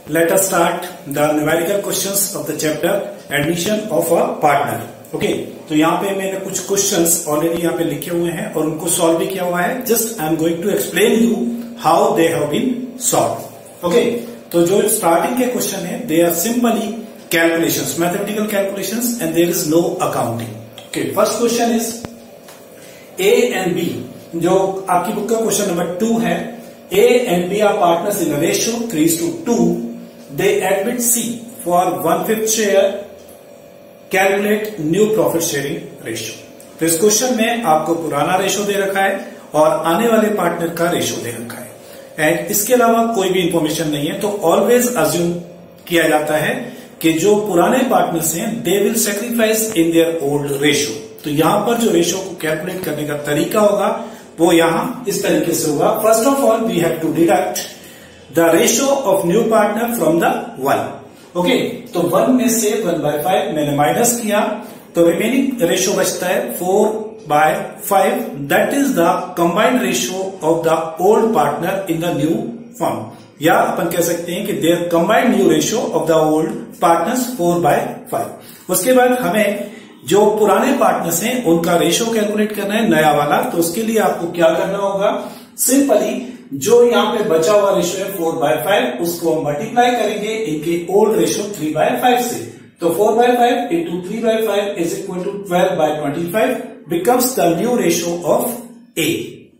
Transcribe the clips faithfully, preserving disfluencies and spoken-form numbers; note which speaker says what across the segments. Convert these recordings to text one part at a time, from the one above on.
Speaker 1: let us start the numerical questions of the chapter admission of a partner. Okay okay, तो यहाँ पे मैंने कुछ क्वेश्चंस ऑलरेडी यहाँ पे लिखे हुए हैं और उनको सॉल्व भी किया हुआ है. Just I am going to explain you how they have been solve. Okay, तो जो स्टार्टिंग के क्वेश्चन है they are simply calculations, mathematical calculations and there is no accounting. Okay, first question is A and B. जो आपकी book का question number two है. A and B are partners in a ratio three is to two. They admit C for one fifth share. Calculate new profit sharing ratio. तो इस question में आपको पुराना ratio दे रखा है और आने वाले पार्टनर का रेशो दे रखा है एंड इसके अलावा कोई भी इंफॉर्मेशन नहीं है. तो ऑलवेज अज्यूम किया जाता है कि जो पुराने पार्टनर्स हैं they will sacrifice in their old ratio. तो यहां पर जो रेशो को कैलकुलेट करने का तरीका होगा वो यहां इस तरीके से होगा. First of all we have to deduct the ratio of new partner from the one. Okay, तो वन में से वन बाय फाइव मैंने माइनस किया तो रिमेनिंग रेशो बचता है four by five. That is the combined ratio of the old partner in the new form. या अपन कह सकते हैं कि their combined new ratio of the old partners four by five. उसके बाद हमें जो पुराने पार्टनर्स हैं उनका रेशो कैलकुलेट करना है, नया वाला. तो उसके लिए आपको क्या करना होगा, सिंपली जो यहां पे बचा हुआ रेशो है फोर बाय फाइव उसको हम मल्टीप्लाई करेंगे इनके old ratio three by five से. तो four by five into three by five is equal to twelve by twenty five becomes the new ratio of A.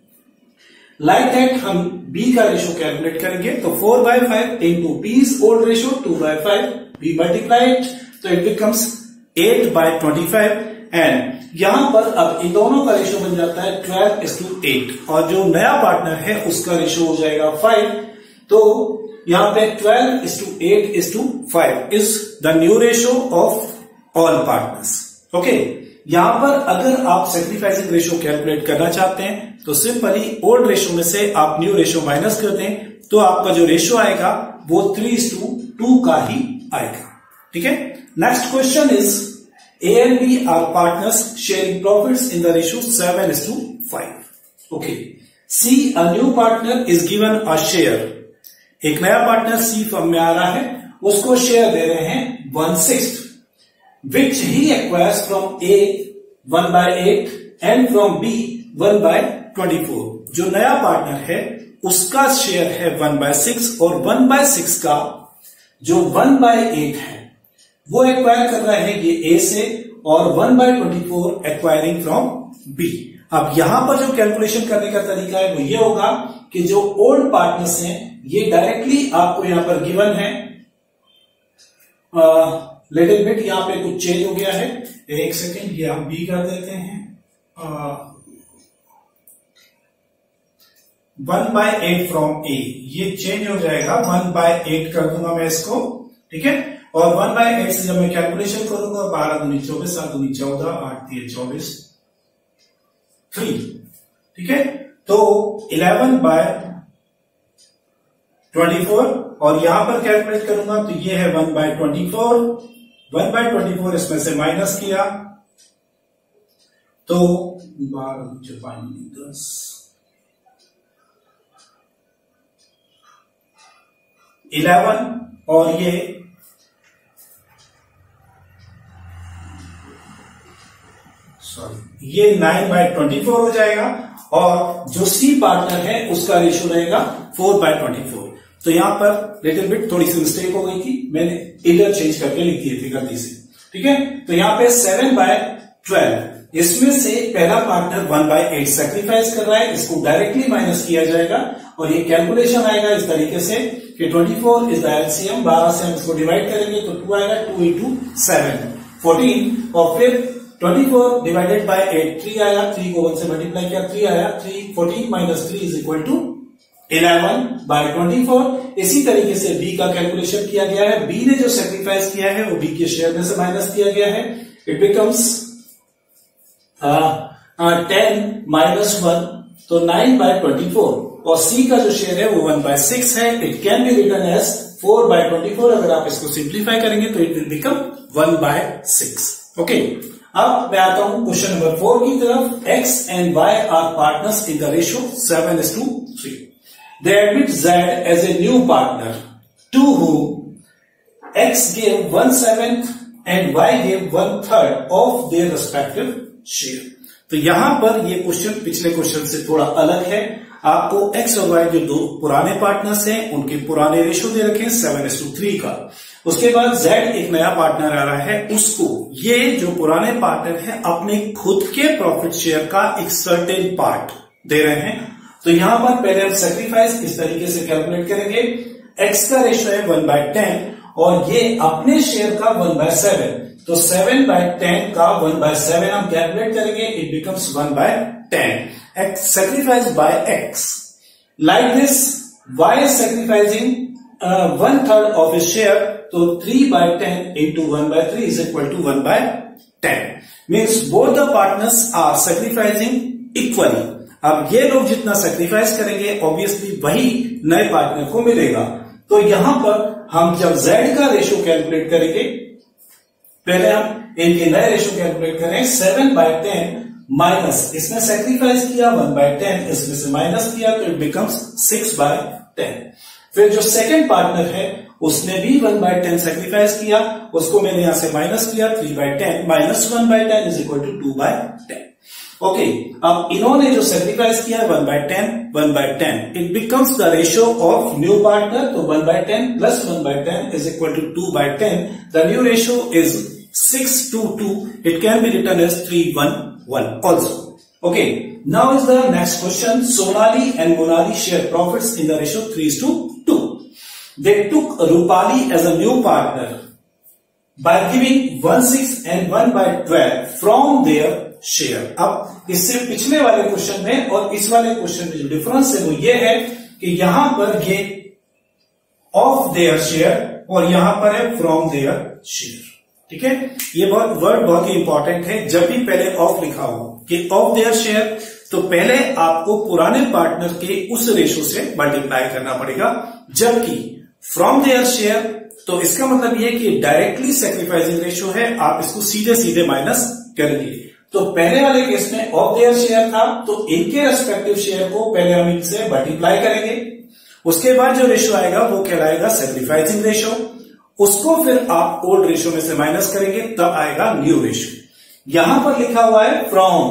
Speaker 1: Like that हम B का ratio calculate करेंगे. तो four by five into B's old ratio two by five, B multiply it तो it becomes eight by twenty five and यहां पर अब इन दोनों का रेशो बन जाता है ट्वेल्व इज टू एट और जो नया पार्टनर है उसका रेशो हो जाएगा फाइव. तो यहां पे twelve is to eight is to five is the new ratio of all partners. Okay, यहां पर अगर आप सेक्रीफाइसिंग रेशो कैलकुलेट करना चाहते हैं तो सिंपली ओल्ड रेशो में से आप न्यू रेशो माइनस कर दें तो आपका जो रेशो आएगा वो थ्री इज टू टू का ही आएगा. ठीक है. Next question is A and B are partners sharing profits in the ratio seven is to five. Okay. C, a new partner is given a share. एक नया partner C firm में आ रहा है, उसको शेयर दे रहे हैं one sixth, which he acquires from A one by eight and from B one by twenty four. जो नया पार्टनर है उसका शेयर है वन बाय सिक्स और वन बाय सिक्स का जो वन बाय एट है वो एक्वायर कर रहा है ये ए से और one by twenty four acquiring from B. अब यहां पर जो कैलकुलेशन करने का तरीका है वो ये होगा कि जो ओल्ड पार्टनर्स हैं ये डायरेक्टली आपको यहां पर गिवन है. लिटिल बिट यहां पे कुछ चेंज हो गया है. एक सेकेंड, ये हम बी कर देते हैं. One by eight from A ये चेंज हो जाएगा, वन बाय एट कर दूंगा मैं इसको. ठीक है. और वन बाय एट से जब मैं कैलकुलेशन करूंगा बारह दूनी चौबीस, सात दूनी चौदह, आठ तीन चौबीस, थ्री. ठीक है. तो इलेवन बाय ट्वेंटी फोर और यहां पर कैलकुलेट करूंगा तो ये है one by twenty four. One by twenty four इसमें से माइनस किया तो बारह पांच दस, इलेवन और ये सॉरी ये नाइन बाय ट्वेंटी फोर हो जाएगा और जो सी पार्टनर है उसका रेशो रहेगा फोर बाय ट्वेंटी फोर. तो यहां पर लिटिल बिट थोड़ी सी मिस्टेक हो गई थी, मैंने इधर चेंज करके लिख दिए थे गलती से. ठीक है. तो यहां पे सेवन बाय ट्वेल्व इसमें से पहला partner one by eight sacrifice कर रहा है, इसको डायरेक्टली माइनस किया जाएगा और ये कैलकुलेशन आएगा इस तरीके से कि twenty four is the LCM. बारह से हम इसको डिवाइड करेंगे तो टू आएगा, टू इंटू सेवन फोर्टीन और फिर twenty four divided by eight three आया, थ्री को वन से मल्टीप्लाई किया थ्री आया, three fourteen minus three is equal to eleven by twenty four. इसी तरीके से बी का कैलकुलेशन किया गया है. बी ने जो सेक्रीफाइस किया है वो बी के शेयर में से माइनस किया गया है. It becomes ten minus one तो नाइन बाय ट्वेंटी फोर और सी का जो शेयर है वो वन बाय सिक्स है. It can be written as four by twenty four. अगर आप इसको सिंप्लीफाई करेंगे तो it will become one by six. Okay. अब मैं आता हूं क्वेश्चन नंबर फोर की तरफ. X and Y are partners in the ratio seven is to three. They admit Z as a new partner. to whom X gave one seventh and Y gave one third of their respective share. तो यहां पर ये question पिछले question से थोड़ा अलग है। आपको X और Y जो दो पुराने पार्टनर्स हैं उनके पुराने रेशो दे रखे हैं सेवन इस टू थ्री का। उसके बाद Z एक नया पार्टनर आ रहा है, उसको ये जो पुराने पार्टनर है अपने खुद के प्रॉफिट शेयर का एक सर्टेन पार्ट दे रहे हैं। तो यहां पर पहले हम सेक्रीफाइस इस तरीके से कैलकुलेट करेंगे। X का रेशो है वन बाय टेन और ये अपने शेयर का वन बाय सेवन, तो सेवन बाय टेन का वन बाय सेवन हम कैलकुलेट करेंगे, it becomes one by ten. X sacrificed by X. Like this, Y is sacrificing uh, one third of his share, so three by ten into one by three is equal to one by ten. Means both the partners are sacrificing equally. अब ये लोग जितना sacrifice करेंगे obviously वही नए partner को मिलेगा। तो यहां पर हम जब Z का रेशो कैलकुलेट करेंगे, पहले हम इनके नए रेशो कैलकुलेट करें, सेवन बाय टेन माइनस इसने सेक्रीफाइस किया वन बाय टेन, इसमें से माइनस किया तो it becomes six by ten. फिर जो सेकंड पार्टनर है उसने भी वन बाय टेन सेक्रीफाइस किया, उसको मैंने यहां से माइनस किया, three by ten minus one by ten is equal to two by ten. Okay, अब इन्होंने जो सेक्रीफाइस किया one by ten, one by ten, it becomes the ratio of new partner, तो one by ten plus one by ten is equal to two by ten. The new ratio is six two two, it can be written as three one one also. Okay, now is the next question. Sonali and Monali share profits in the ratio three is to two. They took Rupali as a new partner by giving one six and one by twelve from their share. अब इससे पिछले वाले question में और इस वाले question में जो डिफरेंस है वो ये है कि यहां पर ये ऑफ देयर शेयर और यहां पर है फ्रॉम देयर शेयर। ठीक है, ये बहुत वर्ड बहुत ही इंपॉर्टेंट है। जब भी पहले ऑफ लिखा हो कि ऑफ देयर शेयर, तो पहले आपको पुराने पार्टनर के उस रेशो से मल्टीप्लाई करना पड़ेगा, जबकि फ्रॉम देयर शेयर तो इसका मतलब ये कि डायरेक्टली सेक्रीफाइसिंग रेशो है, आप इसको सीधे सीधे माइनस करेंगे। तो पहले वाले केस में ऑफ देयर शेयर था, तो इनके रेस्पेक्टिव शेयर को पहले हम इनसे मल्टीप्लाई करेंगे, उसके बाद जो रेशो आएगा वो कहलाएगा सेक्रीफाइसिंग रेशो, उसको फिर आप ओल्ड रेशो में से माइनस करेंगे, तब आएगा न्यू रेशो। यहां पर लिखा हुआ है from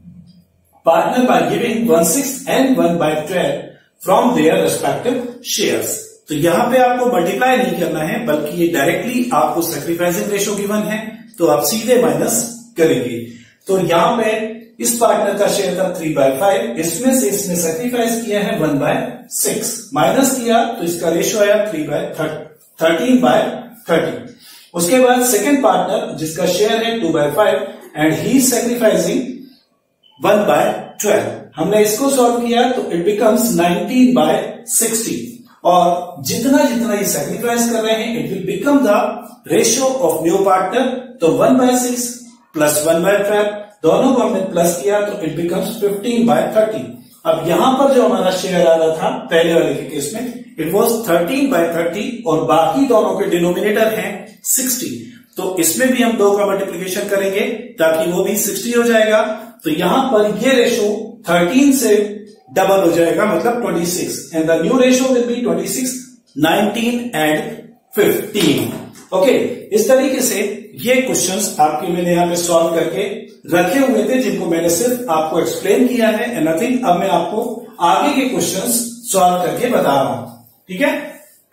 Speaker 1: partner by giving one six and one by twelve from their respective shares. तो यहां पे आपको मल्टीप्लाई नहीं करना है, बल्कि ये डायरेक्टली आपको सेक्रीफाइसिंग रेशो गिवन है, तो आप सीधे माइनस करेंगे। तो यहां पे इस पार्टनर का शेयर था थ्री बाय फाइव, इसमें से इसने सेक्रीफाइस किया है वन बाय सिक्स, माइनस किया तो इसका रेशो आया three by thirty thirteen by thirty. उसके बाद सेकेंड पार्टनर जिसका शेयर है two by five and he sacrificing one by twelve, हमने इसको सॉल्व किया तो it becomes nineteen by sixty, और जितना जितना ये सेक्रीफाइस कर रहे हैं it will become the ratio of new partner. तो one by six plus one by twelve दोनों को हमने प्लस किया तो it becomes fifteen by thirty. अब यहां पर जो हमारा शेयर आ रहा था पहले वाले के केस में it was thirteen by thirty और बाकी दोनों के डिनोमिनेटर हैं सिक्सटी, तो इसमें भी हम दो का मल्टीप्लीकेशन करेंगे ताकि वो भी सिक्सटी हो जाएगा। तो यहां पर ये रेशो थर्टीन से डबल हो जाएगा, मतलब twenty six, and the new ratio will be twenty six, nineteen and fifteen. Okay, इस तरीके से ये क्वेश्चंस आपके मैंने यहां पे सॉल्व करके रखे हुए थे, जिनको मैंने सिर्फ आपको एक्सप्लेन किया है एंड नथिंग। अब मैं आपको आगे के क्वेश्चंस सॉल्व करके बता रहा हूं, ठीक है।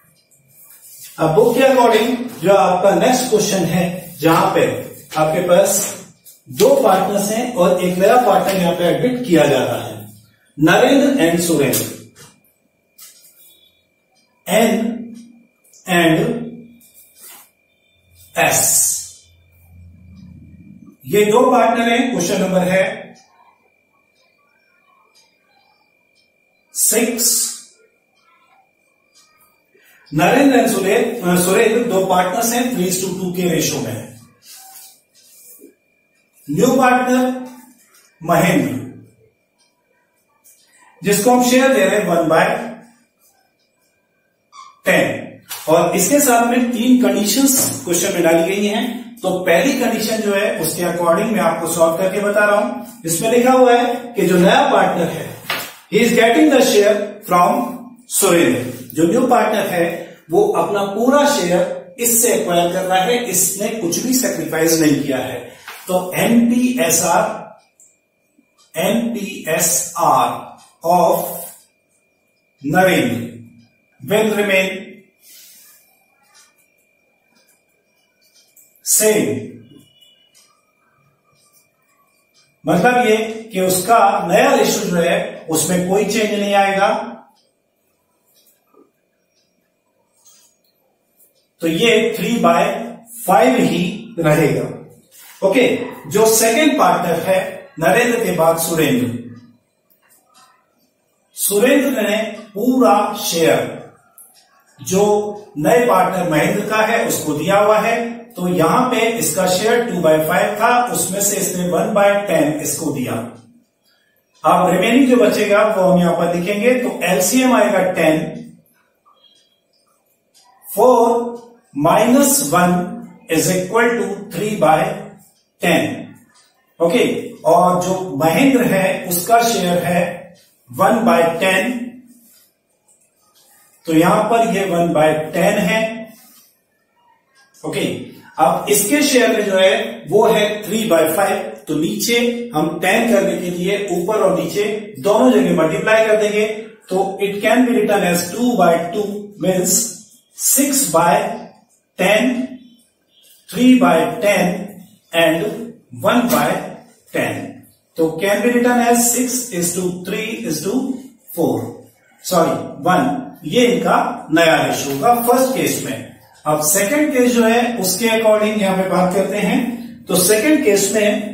Speaker 1: अब बुक के अकॉर्डिंग जो आपका नेक्स्ट क्वेश्चन है, जहां पे आपके पास दो पार्टनर्स हैं और एक नया पार्टनर यहां पे एडमिट किया जा रहा है, Narendra and Surendra, N and S, ये दो पार्टनर हैं। क्वेश्चन नंबर है सिक्स। नरेंद्र एंड सुरेंद्र सुरेंद्र दो पार्टनर्स हैं, थ्री टू टू के रेशो में। न्यू पार्टनर महेंद्र, जिसको हम शेयर दे रहे हैं वन बाय टेन, और इसके साथ में तीन कंडीशंस क्वेश्चन में डाली गई हैं। तो पहली कंडीशन जो है उसके अकॉर्डिंग मैं आपको सॉल्व करके बता रहा हूं। इसमें लिखा हुआ है कि जो नया पार्टनर है he is getting the share from Surendra, जो न्यू पार्टनर है वो अपना पूरा शेयर इससे एक्वायर कर रहा है, इसने कुछ भी सेक्रीफाइस नहीं किया है। तो NPSR NPSR of Narendra will remain same. मतलब ये कि उसका नया रेशियो जो है उसमें कोई चेंज नहीं आएगा। तो ये थ्री बाय फाइव ही रहेगा। ओके, जो सेकेंड पार्टनर है नरेंद्र के बाद सुरेंद्र, सुरेंद्र ने पूरा शेयर जो नए पार्टनर महेंद्र का है उसको दिया हुआ है। तो यहां पे इसका शेयर टू बाय फाइव था, उसमें से इसने वन बाय टेन इसको दिया। अब रिमेनिंग जो बचेगा वो हम यहां पर लिखेंगे। तो एलसीएम आएगा ten, four minus one is equal to three by ten. Okay, और जो महेंद्र है उसका शेयर है वन बाय टेन, तो यहां पर ये वन बाय टेन है। ओके, अब इसके शेयर में जो है वो है थ्री बाय फाइव। तो नीचे हम टेन करने के लिए ऊपर और नीचे दोनों जगह मल्टीप्लाई कर देंगे। तो it can be written as two by two means six by ten, three by ten and one by ten. तो can be written as six is to three is to four, sorry one. ये इनका नया ratio होगा first case में। अब second case जो है उसके अकॉर्डिंग यहां पे बात करते हैं। तो सेकंड केस में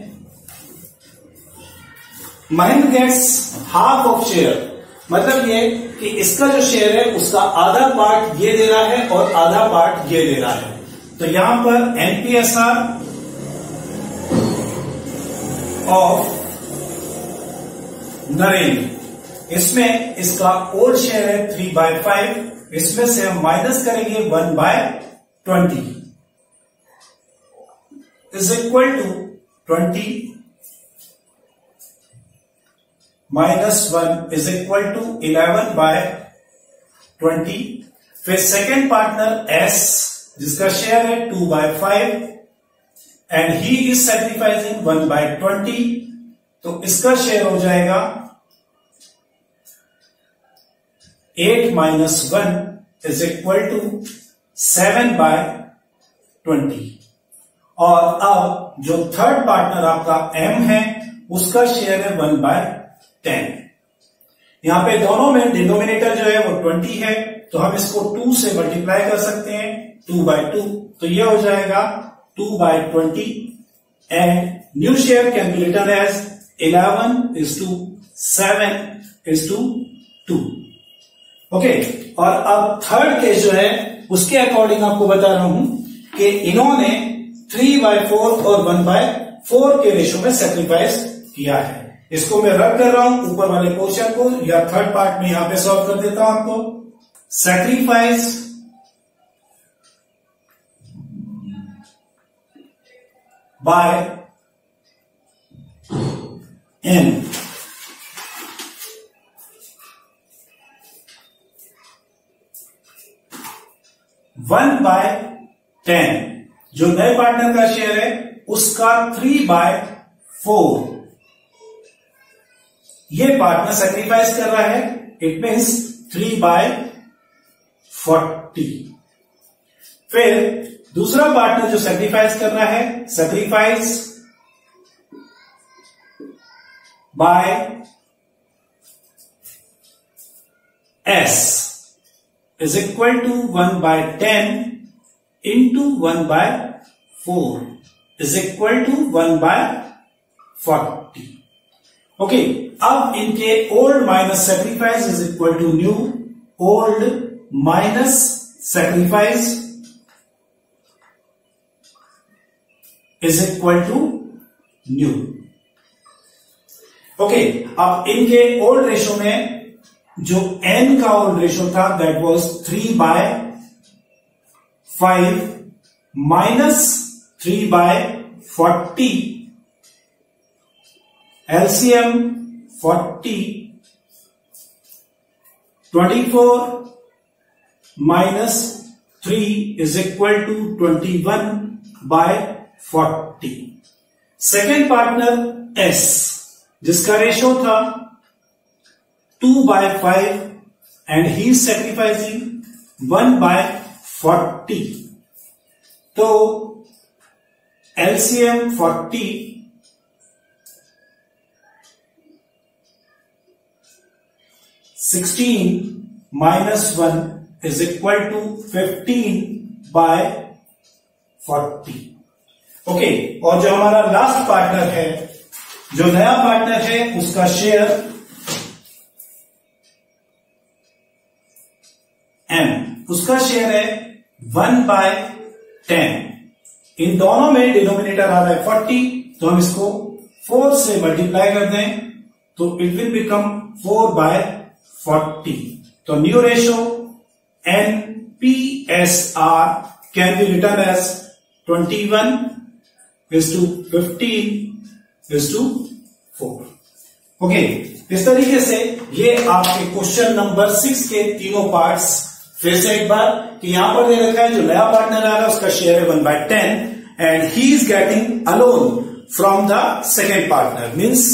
Speaker 1: Mahendra gets half of share, मतलब ये कि इसका जो शेयर है उसका आधा पार्ट ये दे रहा है और आधा पार्ट ये दे रहा है। तो यहां पर एनपीएसआर ऑफ नरेंद्र, इसमें इसका ओल्ड शेयर है थ्री बाय फाइव, इसमें से हम माइनस करेंगे one by twenty is equal to twenty minus one is equal to eleven by twenty. फिर सेकेंड पार्टनर एस जिसका शेयर है two by five and he is sacrificing one by twenty, तो इसका share हो जाएगा eight minus one is equal to seven by twenty. और अब जो थर्ड पार्टनर आपका एम है उसका शेयर है वन बाय टेन। यहां पे दोनों में डिनोमिनेटर जो है वो ट्वेंटी है, तो हम इसको टू से मल्टीप्लाई कर सकते हैं, टू बाय टू। तो ये हो जाएगा two by twenty and new share can be written as eleven is to seven is to two. Okay, और अब थर्ड केस जो है उसके अकॉर्डिंग आपको बता रहा हूं कि इन्होंने थ्री बाय फोर और वन बाय फोर के रेशियो में सेक्रीफाइस किया है। इसको मैं रब कर रहा हूं ऊपर वाले पोर्शन को, या थर्ड पार्ट में यहां पे सॉल्व कर देता हूं आपको। Sacrifice by N, one by ten, जो नए पार्टनर का शेयर है उसका थ्री बाय फोर, ये पार्टनर सेक्रीफाइस कर रहा है, it means three by forty. फिर दूसरा पार्टनर जो सेक्रीफाइस कर रहा है, sacrifice by S is equal to one by ten into one by four is equal to one by forty. Okay, अब इनके old minus sacrifice is equal to new, old minus sacrifice is equal to new. Okay, अब इनके old ratio में जो n का old ratio था that was three by five minus three by forty, LCM forty, twenty four minus three is equal to twenty one by forty. Second partner S, जिसका ratio था two by five and he is sacrificing one by forty. तो LCM forty sixteen minus one is equal to fifteen by forty. Okay, और जो हमारा last partner है, जो नया partner है, उसका शेयर एम, उसका शेयर है वन बाय टेन। इन दोनों में डिनोमिनेटर आ रहा है फोर्टी, तो हम इसको फोर से मल्टीप्लाई कर दें तो it will become four by forty. तो new ratio N P S R can be written as twenty one is to fifteen is to four. Okay, इस तरीके से ये आपके क्वेश्चन नंबर सिक्स के तीनों पार्ट्स। फिर से एक बार कि यहां पर दे रखा है जो नया पार्टनर आ रहा है उसका शेयर है one by ten and he is getting alone from the second partner, means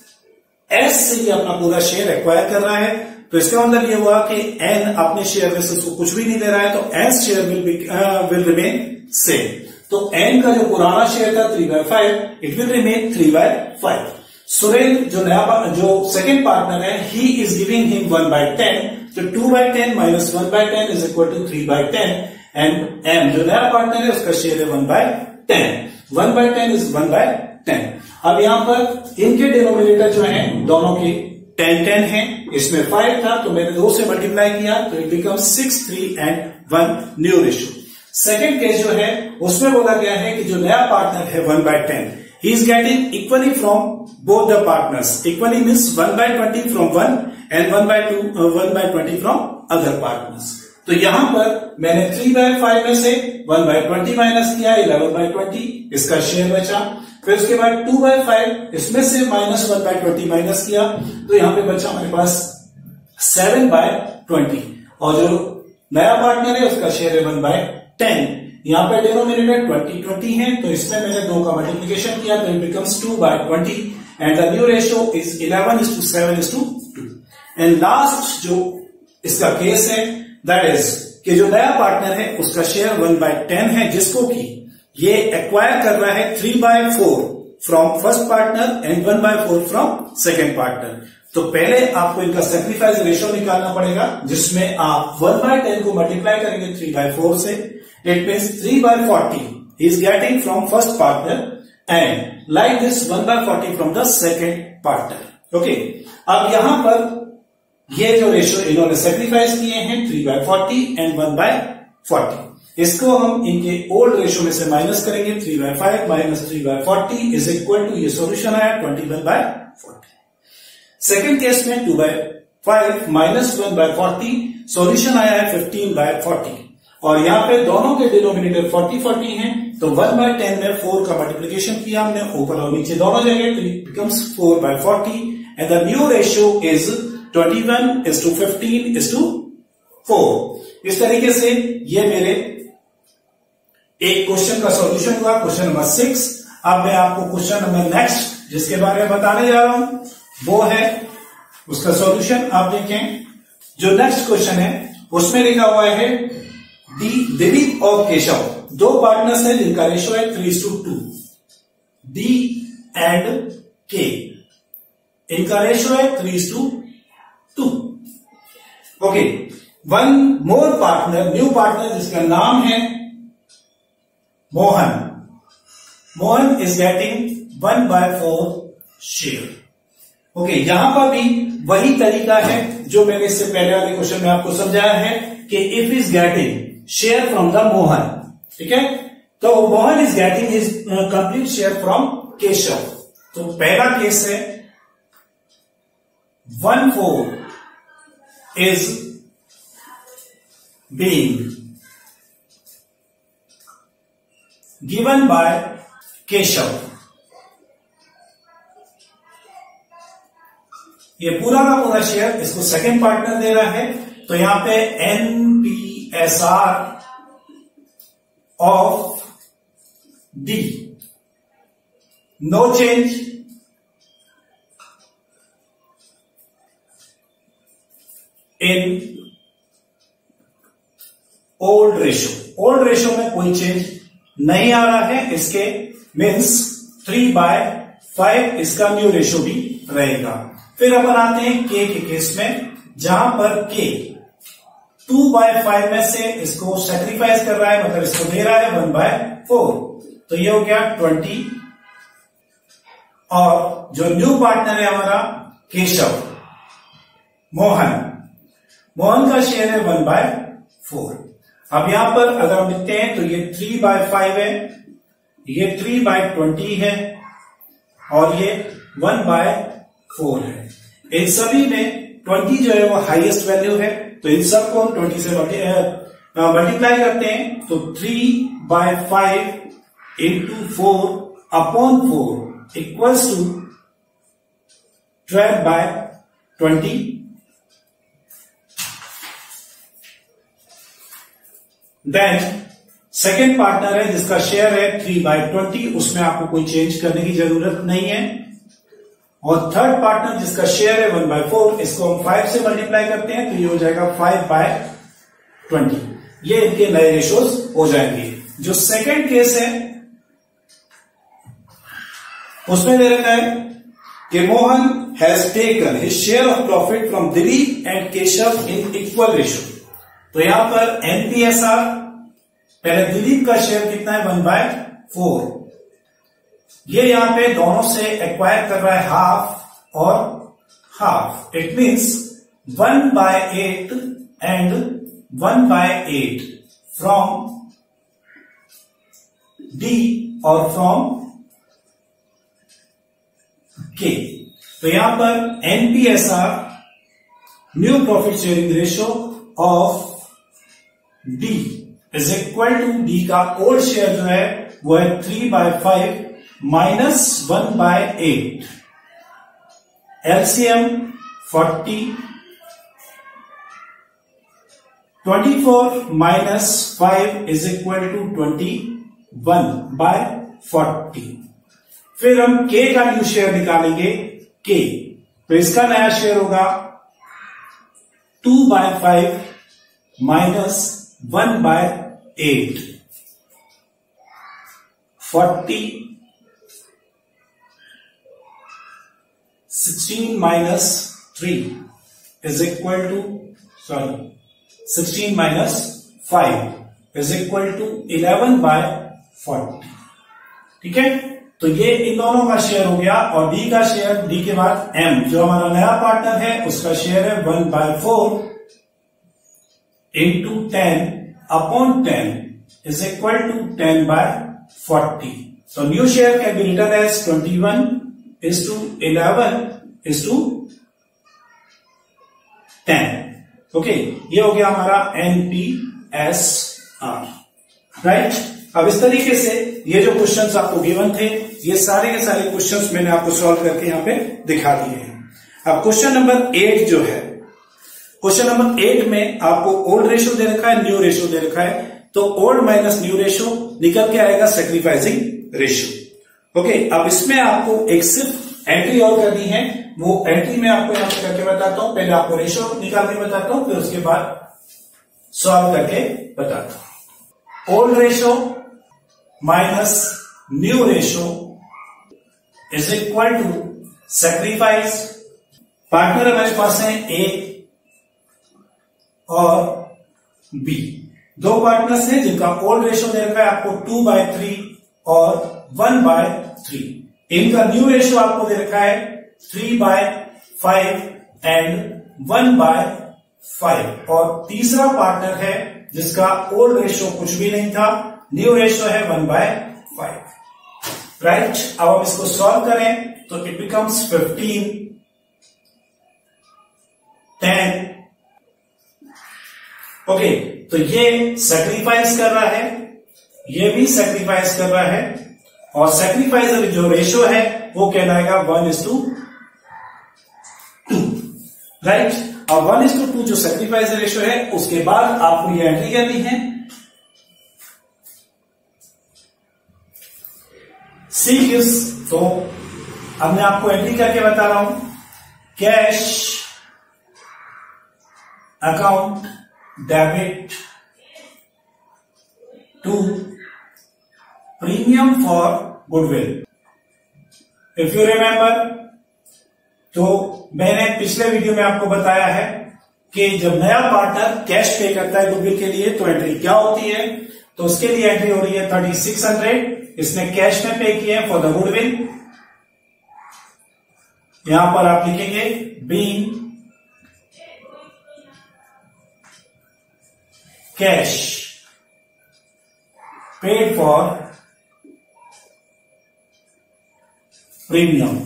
Speaker 1: S से ही अपना पूरा शेयर एक्वायर कर रहा है। तो इसका मतलब ये हुआ कि एन अपने शेयर में से उसको कुछ भी नहीं दे रहा है, तो S share will will remain same. तो एन का जो पुराना शेयर था three by five, it will remain three by five. Surendra जो नया जो सेकेंड पार्टनर है, he is giving him one by ten, तो two by ten minus one by ten is equal to three by ten and M जो नया partner है उसका share है one by ten. One by ten is one by ten. अब यहां पर इनके डिनोमिनेटर जो है दोनों के टेन टेन है, इसमें फाइव था तो मैंने दो से मल्टीप्लाई किया तो it become six three and one new ratio. Second case जो है उसमें बोला गया है कि जो नया पार्टनर है one by ten, he is getting equally from both the partners. Equally means one by twenty from one and one by two, uh, one by twenty from other partners. तो यहां पर मैंने थ्री बाय फाइव में से one by twenty minus किया, eleven by twenty इसका share बचा। फिर उसके बाद टू बाय फाइव इसमें से minus one by twenty minus किया, तो यहां पे बचा हमारे पास सेवन बाय ट्वेंटी। और जो नया पार्टनर है उसका शेयर है वन बाय टेन। यहां पे डिनोमिनेटर ट्वेंटी ट्वेंटी है, तो इसमें मैंने दो का मल्टीप्लिकेशन किया तो it becomes two by twenty and the new ratio is eleven is to seven is to two. And last जो इसका केस है दैट इज कि जो नया पार्टनर है उसका शेयर वन बाय टेन है, जिसको कि ये एक्वायर कर रहा है three by four from first partner and one by four from second partner. तो पहले आपको इनका सेक्रीफाइस रेशियो निकालना पड़ेगा, जिसमें आप वन बाय टेन को मल्टीप्लाई करेंगे थ्री बाय फोर से, it means three by forty he is getting from first partner and like this one by forty from the second partner. Okay, अब यहां पर ये जो रेशियो इन्होंने सेक्रीफाइस किए हैं three by forty and one by forty, इसको हम इनके ओल्ड रेशियो में से माइनस करेंगे। Three by five minus three by forty is equal to, ये सॉल्यूशन आया twenty one by forty. Second case में two by five minus one by forty, solution आया है फिफ्टीन बाय फोर्टी। और यहां पे दोनों के डिनोमिनेटर फोर्टी फोर्टी हैं, तो वन बाय टेन में फोर का मल्टीप्लिकेशन किया हमने ऊपर और नीचे दोनों जगह, तो it becomes four by forty and the new ratio is twenty one is to fifteen is to four. इस तरीके से ये मेरे एक क्वेश्चन का सॉल्यूशन हुआ, क्वेश्चन नंबर सिक्स। अब मैं आपको क्वेश्चन नंबर नेक्स्ट जिसके बारे में बताने जा रहा हूं वो है उसका सॉल्यूशन। आप देखें जो नेक्स्ट क्वेश्चन है उसमें लिखा हुआ है डी दिलीप और केशव, दो पार्टनर्स हैं जिनका रेशियो है three to two, D and K, इनका रेशियो है three to two. Okay, one more partner, new partner जिसका नाम है Mohan, Mohan is getting one by four share. Okay, यहां पर भी वही तरीका है जो मैंने इससे पहले वाले क्वेश्चन में आपको समझाया है कि if is getting share from the Mohan, ठीक है, तो Mohan is getting his complete share from Keshav. तो पहला केस है one four is being given by Keshav. ये पूरा का पूरा शेयर इसको सेकेंड पार्टनर दे रहा है, तो यहां पे N P S R of D, no change in old ratio. Old ratio में कोई चेंज नहीं आ रहा है, इसके मीन्स थ्री बाय फाइव इसका न्यू रेशो भी रहेगा। फिर अपन आते हैं के के केस में, जहां पर के टू बाय फाइव में से इसको सेक्रीफाइस कर रहा है, मतलब इसको दे रहा है वन बाय फोर, तो ये हो गया ट्वेंटी। और जो न्यू पार्टनर है हमारा केशव, मोहन, मोहन का शेयर है वन बाय फोर। अब यहां पर अगर हम लिखते हैं तो ये थ्री बाय फाइव है, ये थ्री बाय ट्वेंटी है और ये वन बाय फोर है। इन सभी में ट्वेंटी जो है वो हाईएस्ट वैल्यू है, तो इन सबको हम ट्वेंटी से मल्टीप्लाई करते हैं, तो three by five into four upon four equals to twelve by twenty. Then second partner है जिसका शेयर है थ्री बाय ट्वेंटी, उसमें आपको कोई चेंज करने की जरूरत नहीं है। और थर्ड पार्टनर जिसका शेयर है वन बाय फोर, इसको हम फाइव से मल्टीप्लाई करते हैं, तो ये हो जाएगा फाइव बाय ट्वेंटी। ये इनके नए रेशोज हो जाएंगे। जो सेकेंड केस है उसमें दे रखा है कि Mohan has taken his share of profit from Dilip and Keshav in equal ratio. तो यहां पर एनपीएसआर, पहले दिलीप का शेयर कितना है वन बाय फोर, ये यहां पे दोनों से एक्वायर कर रहा है हाफ और half. It means one by eight and one by eight from D और फ्रॉम के। तो यहां पर NPSR, new profit sharing ratio of D is equal to D का ओल्ड शेयर जो है वो है three by five minus one by eight. LCM forty, twenty four minus five is equal to twenty one by forty. फिर हम के का new share निकालेंगे, के, तो इसका नया शेयर होगा two by five minus one by eight, forty, sixteen minus three is equal to sorry sixteen minus five is equal to eleven by forty. ठीक है, तो ये इन दोनों का शेयर हो गया। और डी का शेयर, डी के बाद एम जो हमारा नया पार्टनर है उसका शेयर है one by four into ten upon ten is equal to ten by forty. So new share can be written as twenty one is to eleven is to ten. Okay, ये हो गया हमारा एनपीएसआर, right. अब इस तरीके से ये जो क्वेश्चंस आपको गिवन थे, ये सारे के सारे क्वेश्चंस मैंने आपको सॉल्व करके यहां पे दिखा दिए हैं। अब क्वेश्चन नंबर एट जो है, क्वेश्चन नंबर एट में आपको ओल्ड रेशो दे रखा है, न्यू रेशो दे रखा है, तो ओल्ड माइनस न्यू रेशो निकल के आएगा सेक्रीफाइसिंग रेशो। ओके, अब इसमें आपको एक सिर्फ एंट्री और करनी है, वो एंट्री में आपको यहां पे करके बताता हूं। पहले आपको रेशो निकाल के बताता हूं, फिर उसके बाद सॉल्व करके बताता हूं। Old ratio minus new ratio is equal to sacrifice. Partner हमारे पास है ए और बी, दो पार्टनर्स हैं जिनका ओल्ड रेशो दे रखा है आपको टू बाय थ्री और वन बाय थ्री। इनका न्यू रेशो आपको दे रखा है three by five and one by five. और तीसरा पार्टनर है जिसका ओल्ड रेशो कुछ भी नहीं था, न्यू रेशो है वन बाय फाइव, राइट। अब हम इसको सॉल्व करें तो it becomes fifteen, ten. Okay, तो ये सेक्रीफाइस कर रहा है, ये भी सेक्रीफाइस कर रहा है, और सेक्रीफाइस जो रेशो है वो कहलाएगा one is to two, right. और वन इज टू टू जो सेक्रीफाइस रेशो है, उसके बाद आपको ये एंट्री करनी है सी गिव्स, तो अब मैं आपको एंट्री करके बता रहा हूं, cash account debit to premium for goodwill. If you remember, तो मैंने पिछले वीडियो में आपको बताया है कि जब नया पार्टनर कैश पे करता है गुडविल के लिए तो एंट्री क्या होती है, तो उसके लिए एंट्री हो रही है थर्टी सिक्स हंड्रेड, इसने कैश में पे किया है फॉर द गुडविल। यहां पर आप लिखेंगे being cash paid for premium.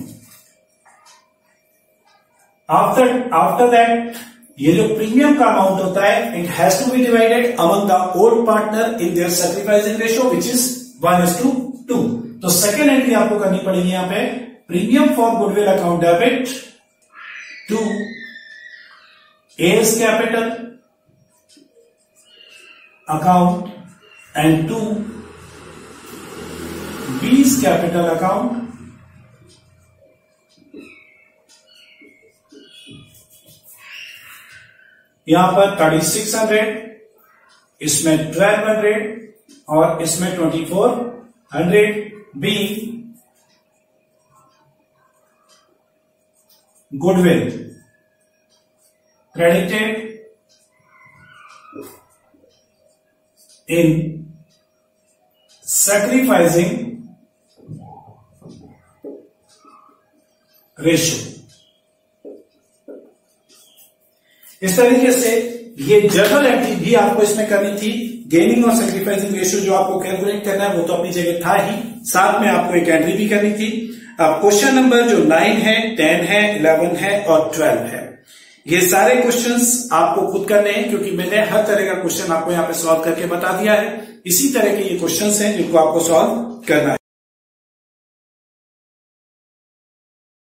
Speaker 1: After after that ये जो प्रीमियम का अमाउंट होता है, it has to be divided among the old partner in their sacrificing ratio which is one is to two. तो सेकेंड एंट्री आपको करनी पड़ेगी यहां पे, premium for goodwill account debit to A's capital account and to B's capital account. यहां पर thirty six hundred, इसमें twelve hundred और इसमें twenty four hundred B goodwill credited in sacrificing ratio। इस तरीके से ये जर्नल एंट्री भी आपको इसमें करनी थी। गेनिंग और सैक्रिफाइसिंग रेशियो जो आपको कैलकुलेट करना है वो तो अपनी जगह था ही, साथ में आपको एक एंट्री भी करनी थी। अब क्वेश्चन नंबर जो नाइन है, टेन है, इलेवन है और ट्वेल्व है, ये सारे क्वेश्चंस आपको खुद करने हैं, क्योंकि मैंने हर तरह का क्वेश्चन आपको यहाँ पे सॉल्व करके बता दिया है। इसी तरह के ये क्वेश्चंस हैं जिनको आपको सॉल्व करना है।